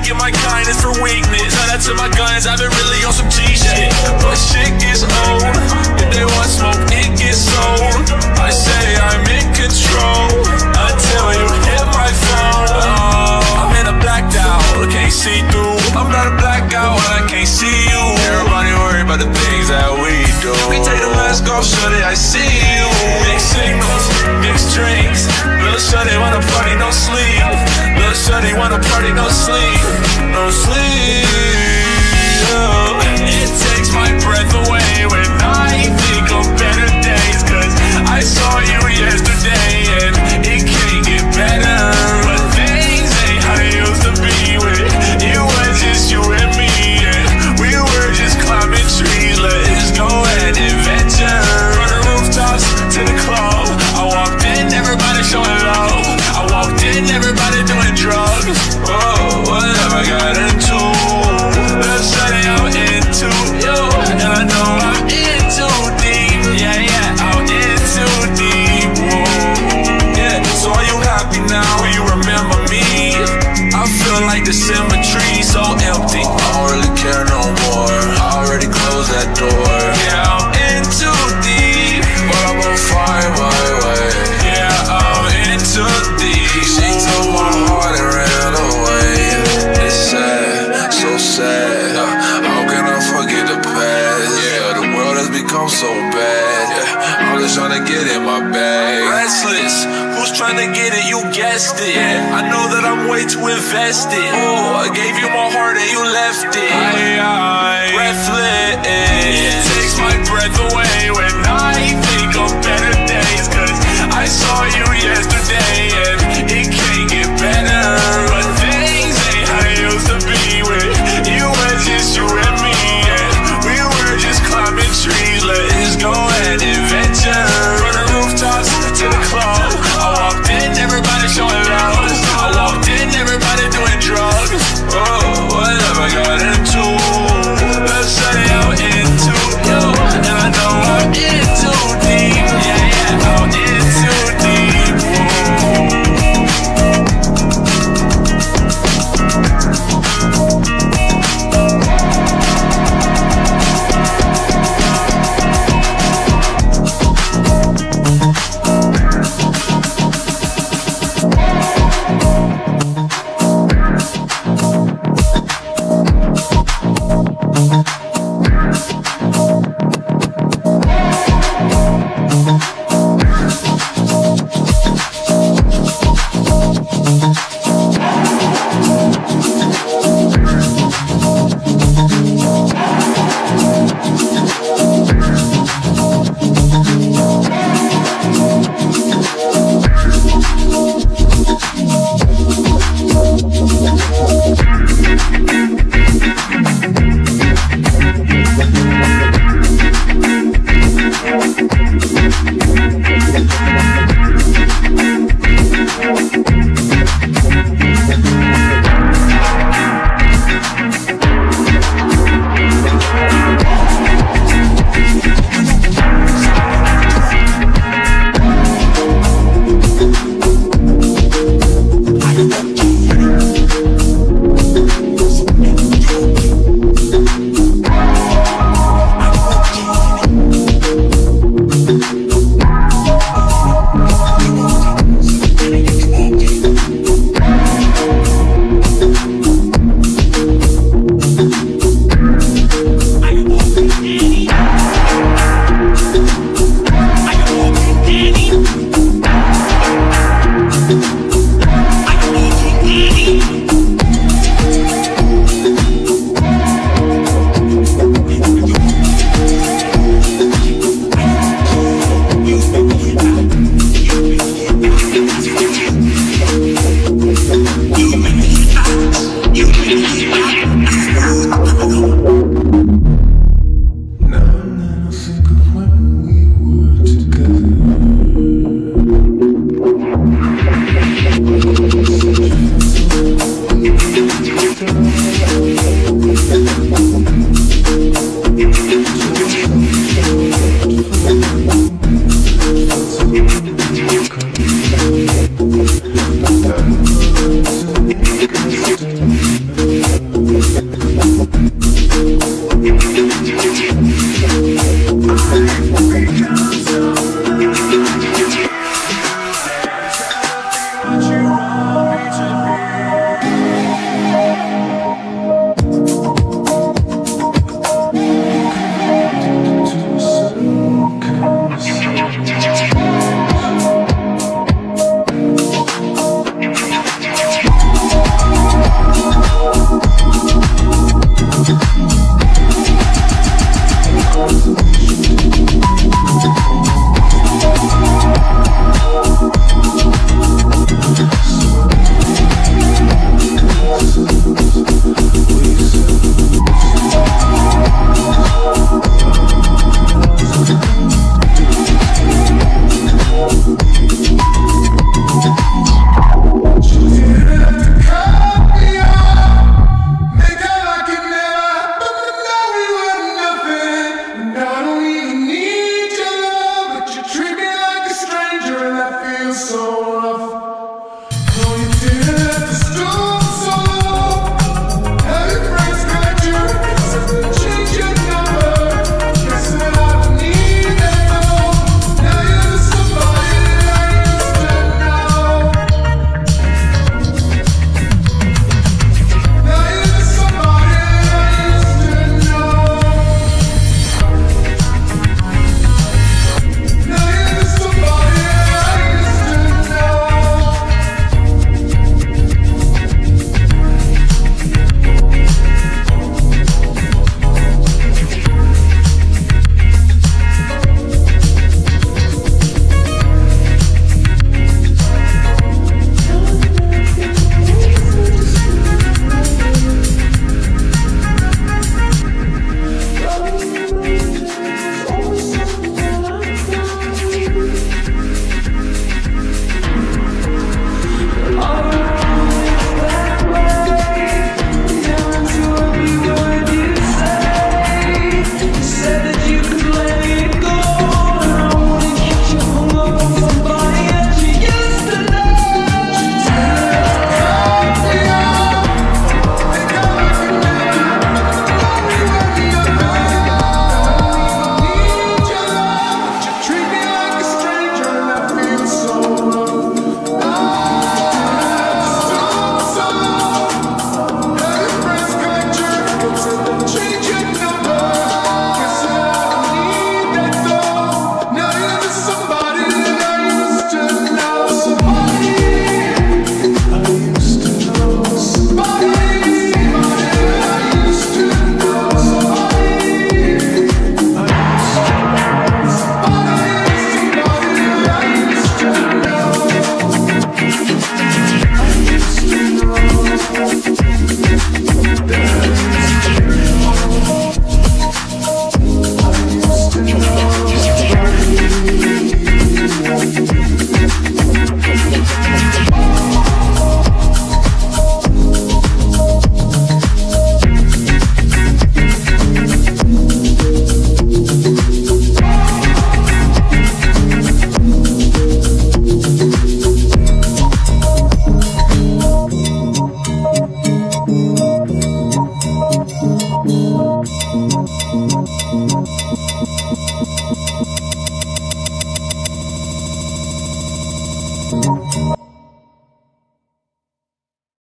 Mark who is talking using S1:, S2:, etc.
S1: mistaking my kindness for weakness. Shout out to my guns, I've been really on some G shit. But shit gets old, if they want smoke, it gets sold. I say I'm in control until you hit my phone. Oh, I'm in a blacked out, can't see through. I'm not a blackout when I can't see you. Everybody worry about the things that we do. We take the mask off, shorty, I see you. Mixed signals, mixed drinks. Little shorty wanna party, no sleep. Little shorty wanna party, no sleep. No sleep. Oh. It takes my breath away when I think of better days. Cause I saw you yesterday and it can't get better. But things ain't how they used to be when it was just you and me. And we were just climbing trees, let's go and adventure. From the rooftops to the club, I walked in, everybody showing love. I walked in, everybody doing drugs. Oh, whatever I got into. Let's say I'm into you, and I know I'm in too deep. Yeah, yeah, I'm in too deep. Whoa. Yeah, so are you happy now? Will you remember me? I feel like the cemetery so empty. I don't really care no more. I already closed that door. Yeah, I'm in too deep, but I'm on fire, way. Yeah, I'm in too deep. She took my heart and ran away. It's sad, so sad. How can I forget the past? Yeah, the world has become so bad. Yeah, I'm just trying to get in my bag. Restless, who's trying to get it? You guessed it. Yeah, I know that I'm way too invested. Oh, I gave you my heart and you left it. Breathless. It takes my breath away when I think of better days. Cause I saw you yesterday.